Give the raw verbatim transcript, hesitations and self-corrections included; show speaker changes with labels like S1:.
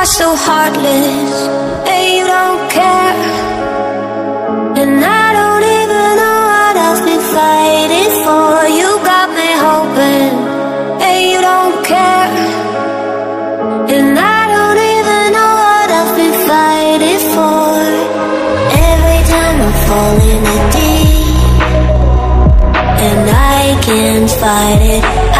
S1: are so heartless, and you don't care. And I don't even know what I've been fighting for. You got me hoping, and you don't care. And I don't even know what I've been fighting for. Every time I fall in the deep, and I can't fight it.